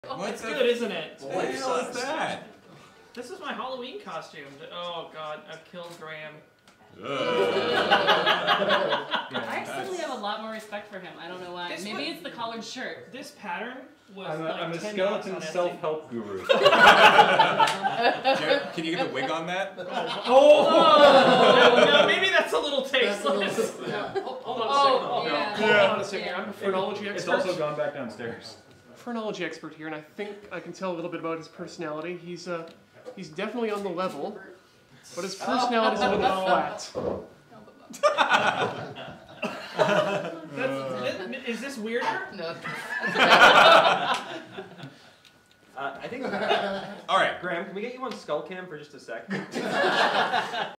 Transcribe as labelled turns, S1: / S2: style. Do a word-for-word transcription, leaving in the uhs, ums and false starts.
S1: What's
S2: good, isn't it?
S1: What the hell is that?
S2: This is my Halloween costume. Oh god, I've killed Graham.
S3: I suddenly have a lot more respect for him. I don't know why.
S2: This
S3: Maybe
S2: one-
S3: it's the collared shirt.
S2: This pattern was
S4: I'm a,
S2: like
S4: I'm a
S2: ten
S4: skeleton
S2: bucks on
S4: self-help guru.
S1: Jared, can you get the wig on that?
S2: Oh! oh no, maybe that's a little tasteless.
S5: Yeah.
S6: Hold, hold on
S3: Oh,
S6: a second. Hold
S3: yeah.
S6: hold
S3: Yeah.
S6: on a second. I'm a phrenology expert.
S4: It's also gone back downstairs.
S6: Phrenology expert here, and I think I can tell a little bit about his personality. He's uh, he's definitely on the level, but his personality is a little flat.
S2: That's, this, is this weirder?
S5: No.
S7: Uh, I think.
S1: All right.
S7: Graham, can we get you on Skull Cam for just a sec?